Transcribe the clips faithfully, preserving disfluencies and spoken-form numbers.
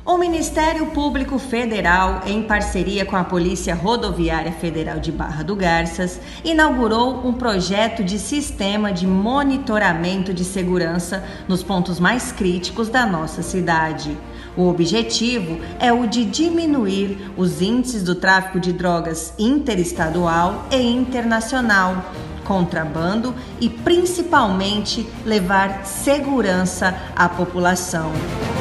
O Ministério Público Federal, em parceria com a Polícia Rodoviária Federal de Barra do Garças, inaugurou um projeto de sistema de monitoramento de segurança nos pontos mais críticos da nossa cidade. O objetivo é o de diminuir os índices do tráfico de drogas interestadual e internacional, contrabando e, principalmente, levar segurança à população.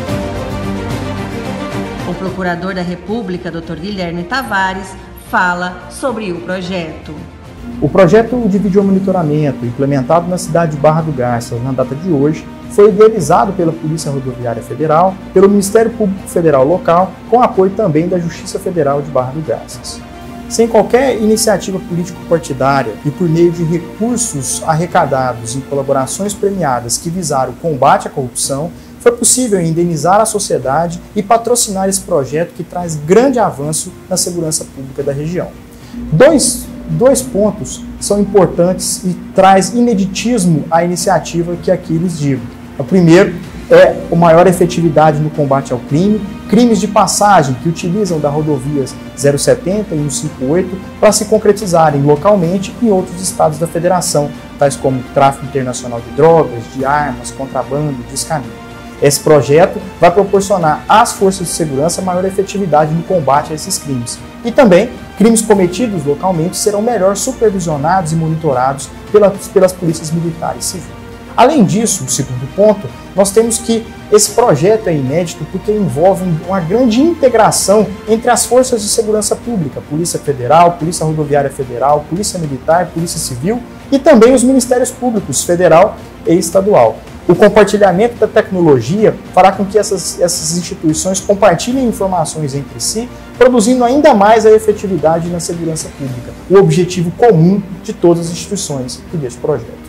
O procurador da República, doutor Guilherme Tavares, fala sobre o projeto. O projeto de videomonitoramento, implementado na cidade de Barra do Garças na data de hoje, foi idealizado pela Polícia Rodoviária Federal, pelo Ministério Público Federal local, com apoio também da Justiça Federal de Barra do Garças. Sem qualquer iniciativa político-partidária e por meio de recursos arrecadados em colaborações premiadas que visaram o combate à corrupção, foi possível indenizar a sociedade e patrocinar esse projeto que traz grande avanço na segurança pública da região. Dois, dois pontos são importantes e traz ineditismo à iniciativa que aqui lhes digo. O primeiro é a maior efetividade no combate ao crime, crimes de passagem que utilizam da rodovias zero setenta e cento e cinquenta e oito para se concretizarem localmente em outros estados da federação, tais como tráfico internacional de drogas, de armas, contrabando, descaminho. Esse projeto vai proporcionar às forças de segurança maior efetividade no combate a esses crimes. E também, crimes cometidos localmente serão melhor supervisionados e monitorados pelas, pelas polícias militares e civis. Além disso, o segundo ponto, nós temos que esse projeto é inédito porque envolve uma grande integração entre as forças de segurança pública, Polícia Federal, Polícia Rodoviária Federal, Polícia Militar, Polícia Civil e também os Ministérios Públicos Federal e Estadual. O compartilhamento da tecnologia fará com que essas, essas instituições compartilhem informações entre si, produzindo ainda mais a efetividade na segurança pública, o objetivo comum de todas as instituições e deste projeto.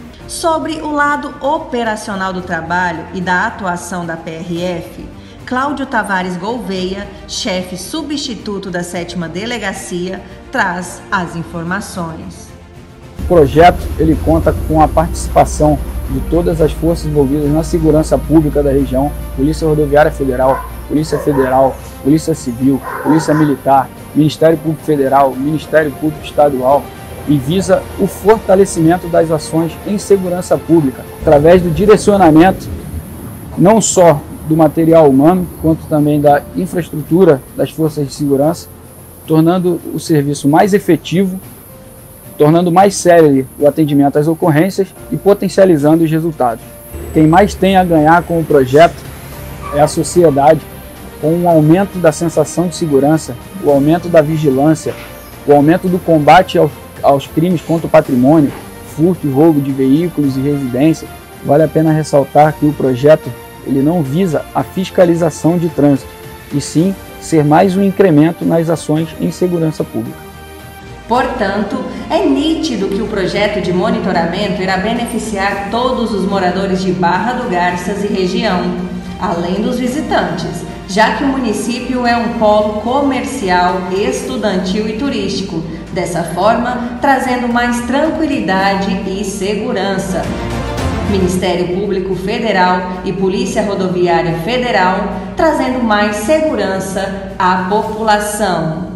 Sobre o lado operacional do trabalho e da atuação da P R F, Cláudio Tavares Gouveia, chefe substituto da sétima Delegacia, traz as informações. O projeto ele conta com a participação de todas as forças envolvidas na segurança pública da região, Polícia Rodoviária Federal, Polícia Federal, Polícia Civil, Polícia Militar, Ministério Público Federal, Ministério Público Estadual, e visa o fortalecimento das ações em segurança pública, através do direcionamento não só do material humano, quanto também da infraestrutura das forças de segurança, tornando o serviço mais efetivo, tornando mais célere o atendimento às ocorrências e potencializando os resultados. Quem mais tem a ganhar com o projeto é a sociedade, com o aumento da sensação de segurança, o aumento da vigilância, o aumento do combate aos, aos crimes contra o patrimônio, furto e roubo de veículos e residências. Vale a pena ressaltar que o projeto ele não visa a fiscalização de trânsito, e sim ser mais um incremento nas ações em segurança pública. Portanto, é nítido que o projeto de monitoramento irá beneficiar todos os moradores de Barra do Garças e região, além dos visitantes, já que o município é um polo comercial, estudantil e turístico, dessa forma trazendo mais tranquilidade e segurança. Ministério Público Federal e Polícia Rodoviária Federal trazendo mais segurança à população.